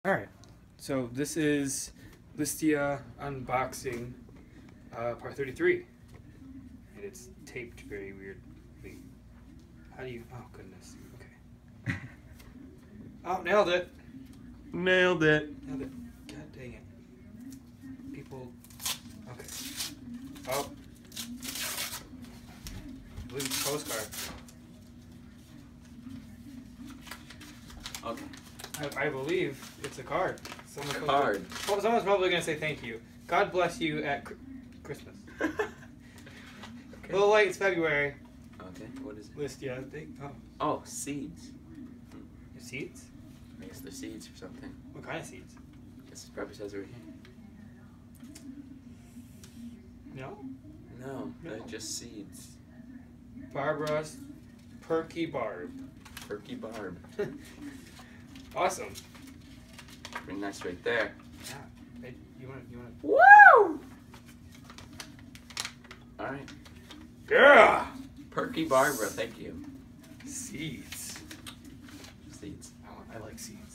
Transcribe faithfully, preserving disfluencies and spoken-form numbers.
Alright, so this is Listia unboxing uh, part thirty-three. And it's taped very weirdly. How do you... Oh, goodness. Okay. Oh, nailed it. Nailed it. Nailed it. God dang it. People... Okay. Oh. I believe it's a postcard. Okay. I, I believe it's a card. Someone's Card. Probably, someone's probably going to say thank you. God bless you at cr Christmas. Okay. A little late, it's February. Okay, what is it? Listia, I think. Oh. Oh, seeds. Seeds? I guess they're seeds or something. What kind of seeds? I guess it probably says right here. No? No, No. they're just seeds. Barbara's Perky Barb. Perky Barb. Awesome. Pretty nice right there. Yeah. Hey, you want to... You wanna... Woo! Alright. Yeah! Perky Barbara, thank you. Seeds. Seeds. Oh, I like seeds.